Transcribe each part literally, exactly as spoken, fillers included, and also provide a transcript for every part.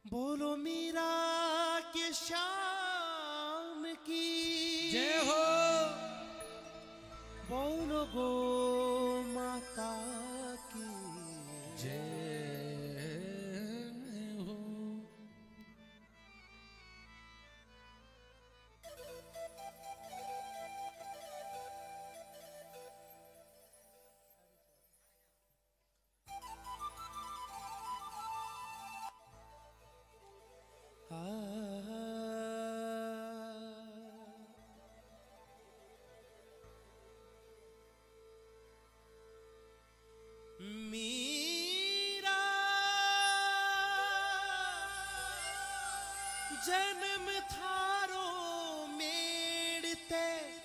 बोलो मीरा के श्याम की जय हो। बोलो गो माता की जय हो। मीरा जन्म थारो मेड़ते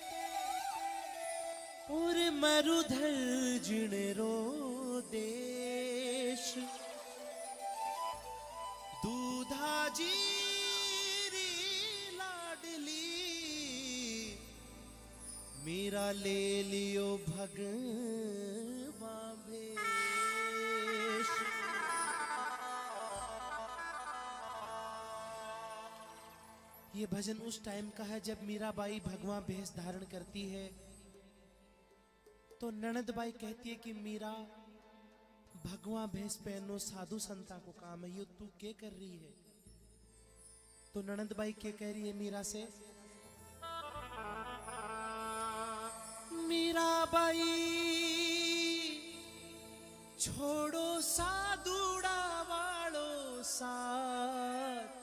और मरुधर जिणरो देश दूधा जीरी लाडली मीरा ले लियो भगवा भेष। ये भजन उस टाइम का है जब मीराबाई भगवा भेष धारण करती है तो ननदबाई कहती है कि मीरा भगवा भेष पहनो, साधु संता को काम है, ये तू क्या कर रही है? तो ननदबाई क्या कह रही है मीरा से? मीराबाई छोड़ो साधुड़ा वालो साथ,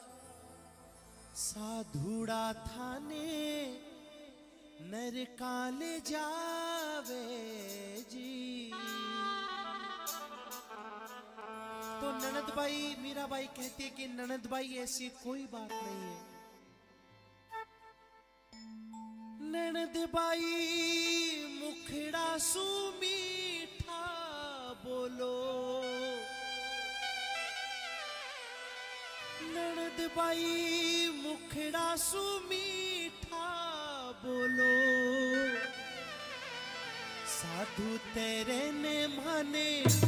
साधुड़ा थाने नरकाले जावे जी। तो ननदबाई मीराबाई कहती है कि ननदबाई ऐसी कोई बात नहीं है। ननदबाई मुखड़ा सु मीठा बोलो, ननदबाई मुखड़ा सु मीठा बोलो, साधु तेरे ने माने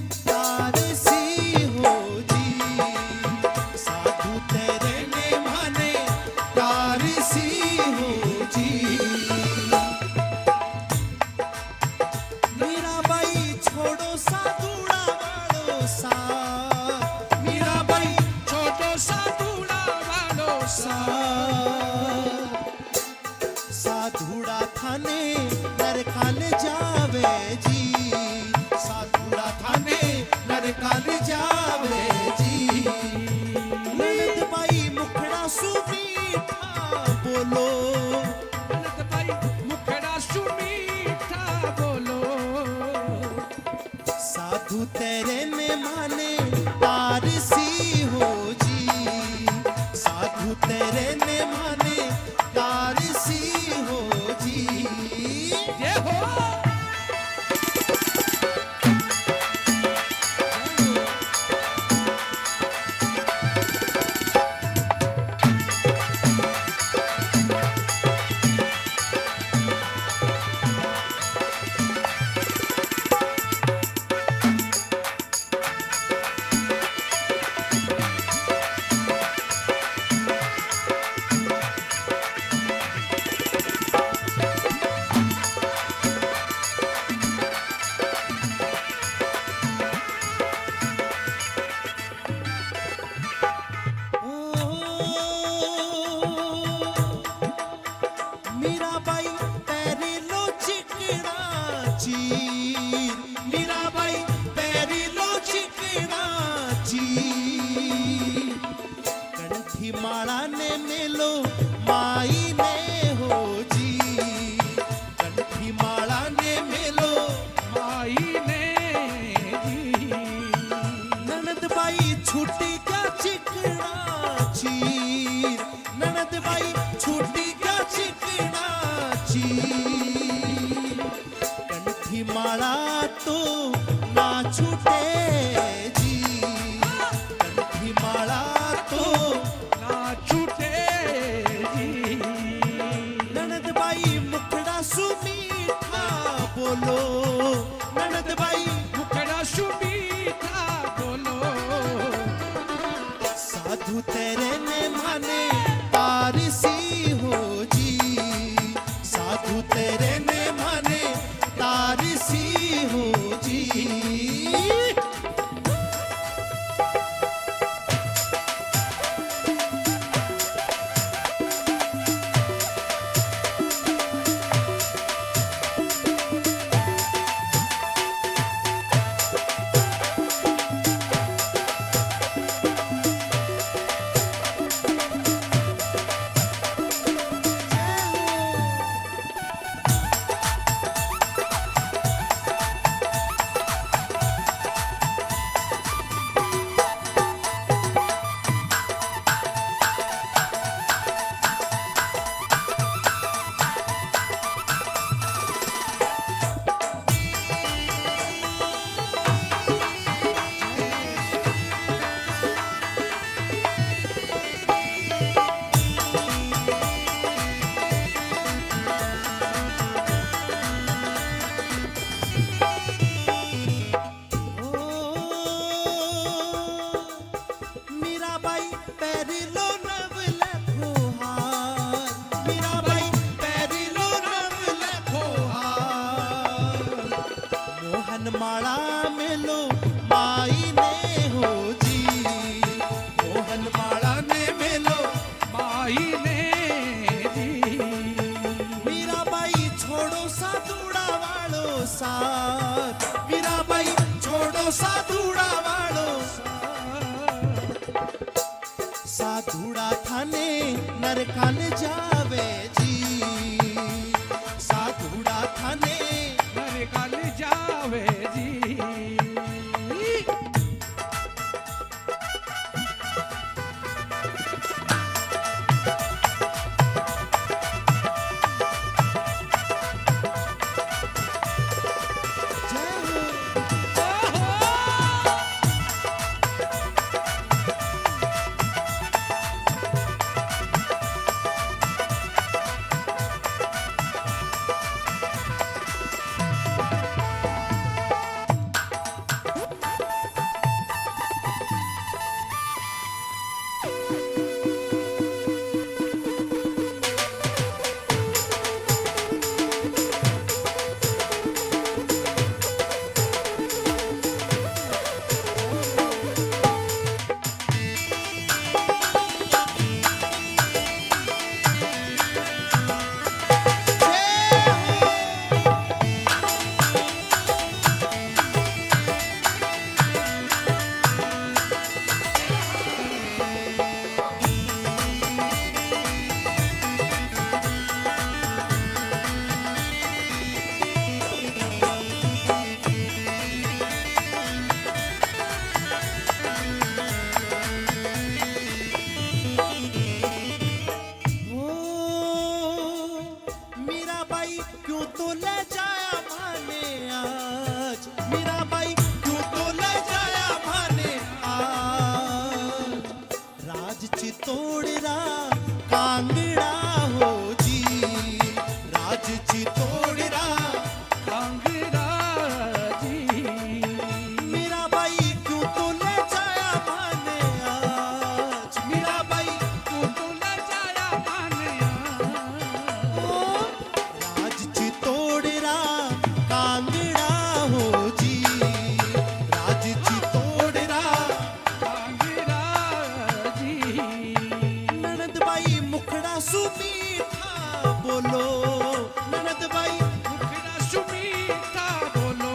तारसी हो जी, साधु तेरे ने माने तारसी हो जी। मीराबाई छोड़ो साधुड़ा वालो साथ, मीराबाई छोटो साधुड़ा वालो साथ, साधुड़ा थाने नरकाल जावे जी, साधुड़ा थाने नरकाल जावे जी। ननदबाई मुखड़ा सु मीठा बोलो, ननदबाई मुखड़ा सु मीठा बोलो, साधु तेरे ने माने तारसी हो जी, साधु तेरे ने माने तारसी हो जी। जय हो। मीराबाई पैरी लो चिकना चीर, मीराबाई पैरी लो चिकना चीर, कंठी माला ने मेलो माई ने हो जी, कंठी माला ने मेलो माई ने जी। ननदबाई छुट्टी क्या चिकना चीर, ननदबाई छुट्टी क्या चिकना चीर, कंठी माला तो ना छूटे जी, कंठी माला तो ना छूटे जी। ननदबाई मुखड़ा सु मीठा बोलो, ननदबाई मुखड़ा सु मीठा बोलो, साधु तेरे ने माने तारसी हो जी, साधु तेरे ने माने तारसी हो जी। माला मेलो माई ने हो जी, मोहन माला ने मेलो माई ने जी। मीराबाई छोड़ो साधुड़ा वालो साथ, मीराबाई छोड़ो साधुड़ा वालो साधुड़ा थाने नरकान जावे जी, साधुड़ा थाने नरकान जावे जी। चितौड़रा कांगड़ा हो जी, राज चितौड़रा कांगड़ा जी। मीराबाई क्यों तो ले जाया माने आज, मीराबाई क्यों तो ले जाया माने आज। राज चितौड़रा कांगड़ा हो जी, राज चितौड़रा कांगड़ा जी। ननदबाई मुखड़ा सुमीठा बोलो, ननदबाई मुखड़ा सुमीठा बोलो।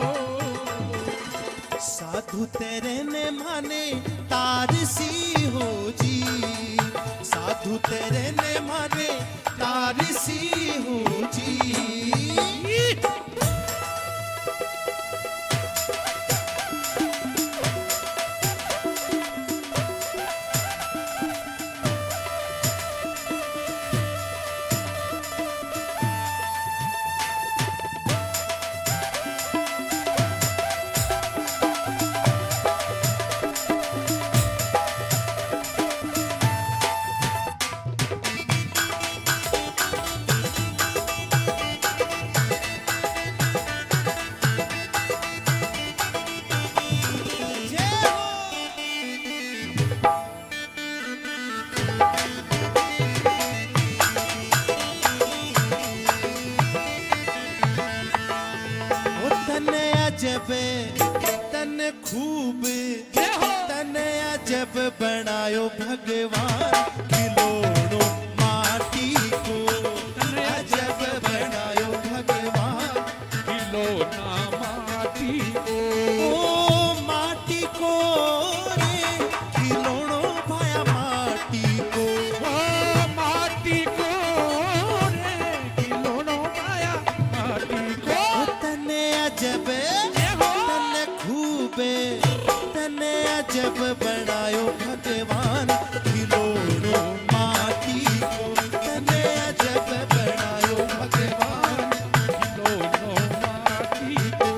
साधु तेरे ने माने तारसी हो जी, साधु तेरे ने माने तारसी हो जी। अजब बनायो भगवान खिलौनो माटी को, अजब बनायो भगवान खिलौना माटी को, ओ माटी को रे खिलौनो भाया माटी को, ओ माटी को रे खिलौनो पाया माटी को। तने अजब तने खूबे तने अजब बनायो भगवान खिलौनो माटी को, तने अजब बनायो भगवान खिलौनो माटी को।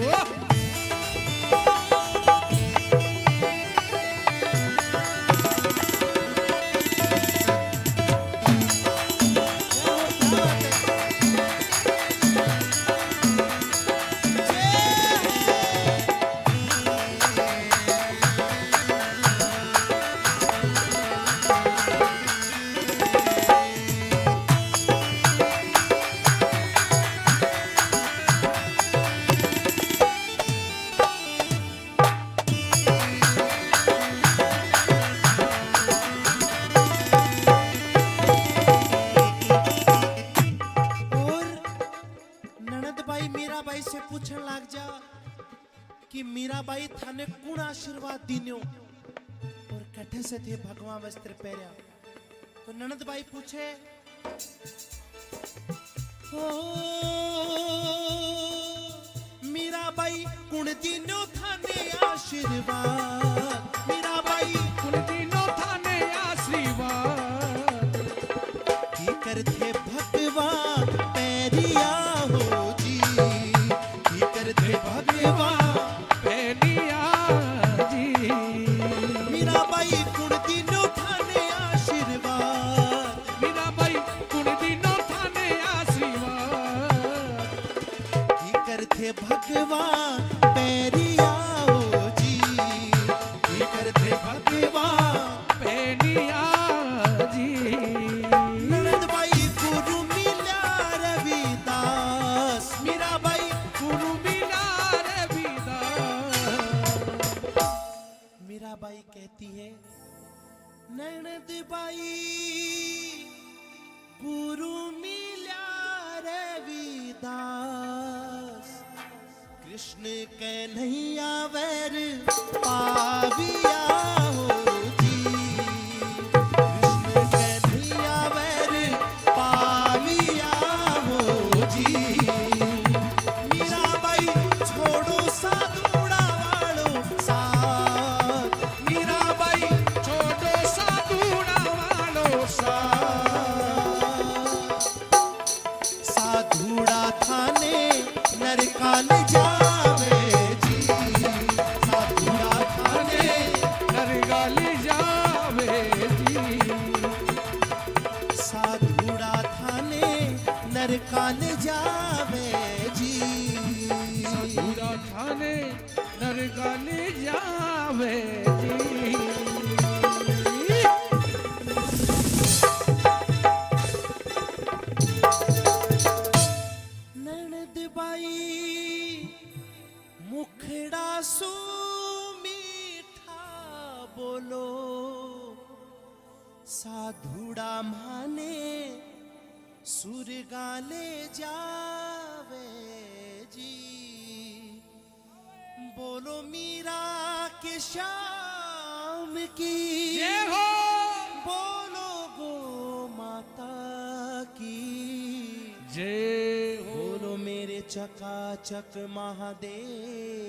ननदबाई मीराबाई से पूछन लाग जा कि मीराबाई थाने कुण आशीर्वाद दीन्यो और कठे से थे भगवा वस्त्र पहरिया। तो ननदबाई पूछे ओ मीराबाई कुण दीन्यो थाने आशीर्वाद, मीराबाई कुण दीनो थाने आशीर्वाद, की करते भगवान पैरिया हो जी, की करते भगवान पहलिया जी। मीराबाई कुण दीनो थाने आशीर्वाद, मीराबाई कुण दीनो थाने आशीर्वाद, की करते भगवान पैरिया हो जी, की करते भगवान पहलिया जी। ननदबाई गुरु मिला रविदास, मीराबाई गुरु मिला रविदास, मीराबाई कहती है ननदबाई गुरु मिला रविदास, कृष्ण कन्हैया वैर पाविया हो जी, कृष्ण कन्हैया वैर पाविया हो जी। मीराबाई छोड़ो साधुड़ा वालो साथ, मीराबाई छोड़ो साधुड़ा वालो साथ, साधुड़ा थाने नरकाल जावे जी, साधुड़ा थाने नरगाली जावे जी। साधुड़ा थाने नरकाल जावे जी। पूरा थाने नरगाली जावे जी। ननदबाई मुखड़ा सो मीठा बोलो, साधुड़ा माने सुर गाले जावे जी, बोलो मीरा के श्याम की जय हो। बोलो गो माता की जय हो। बोलो मेरे चकाचक महादेव